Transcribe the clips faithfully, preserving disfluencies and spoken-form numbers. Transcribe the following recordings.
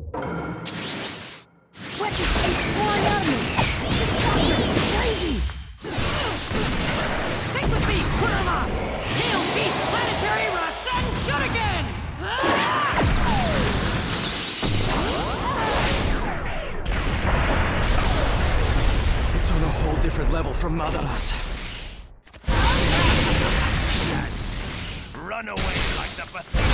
Sweat just keeps pouring out of me! This chakra is crazy! Think with me, Kurama! Tail Beast Planetary Rasen Shuriken! It's on a whole different level from Madara's. Run away like the pathetic.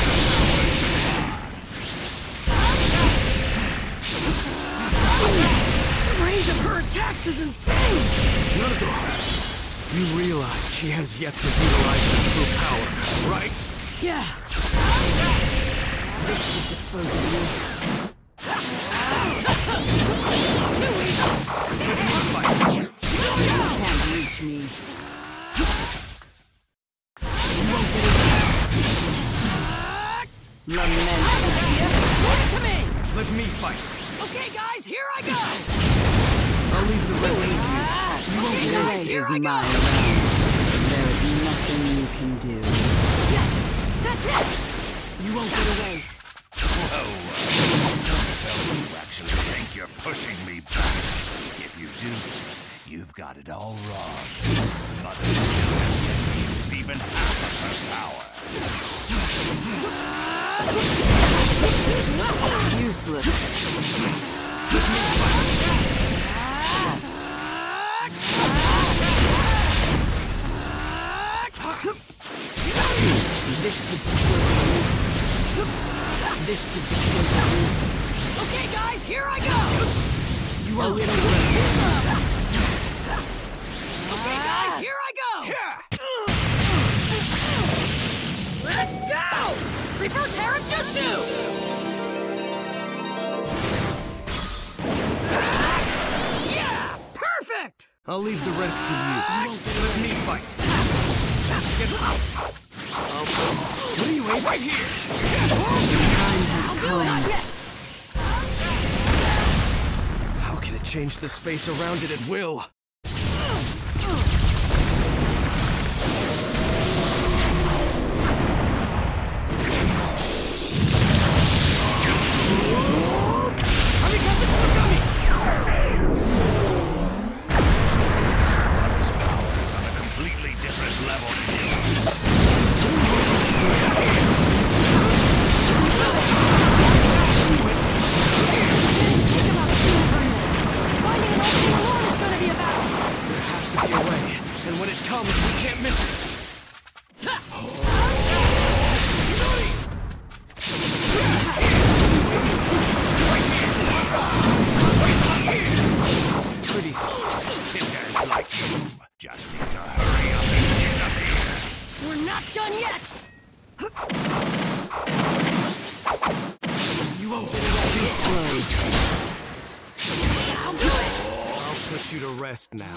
The range of her attacks is insane! Naruto, you realize she has yet to utilize her true power, right? Yeah. This should dispose of you. You can't reach me. You won't get away. Lament. Leave it to me! Let me fight. Okay, guys, here I go! I'll leave the rest of you. You won't get away. This Here is I go! my realm. There is nothing you can do. Yes! That's it! You won't get away. Whoa! Don't tell me you actually think you're pushing me back. If you do, you've got it all wrong. Mother still has yet to use even half of her power. Useless. This should dispose of you. This should dispose of you. Okay, guys, here I go! You are Okay, in guys, here I go! Let's go! Reverse Harajutsu! Yeah! Perfect! I'll leave the rest to you. Let me fight. Get out. What are you aiming? Right here! Time has I'll do it, come. not yet! How can it change the space around it at will? Kamikaze Tsunami! Mother's power is on a completely different level than yours. Finding an opening alone is gonna be a battle! There has to be a way, and when it comes, we can't miss it. Pretty slow. Hitters like you just need to hurry up and disappear. We're not done yet! You won't get away. I'll do it! I'll put you to rest now.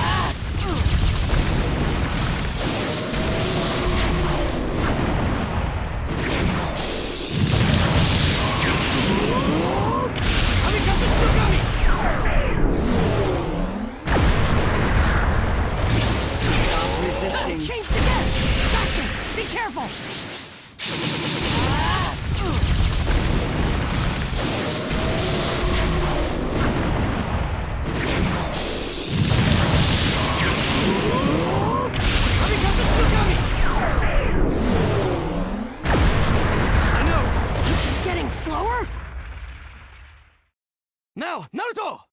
Kamikaze Tsunami! Stop resisting. Changed again! Faster! Be careful! Kamikaze Tsunami! I know. This is getting slower? Now, Naruto!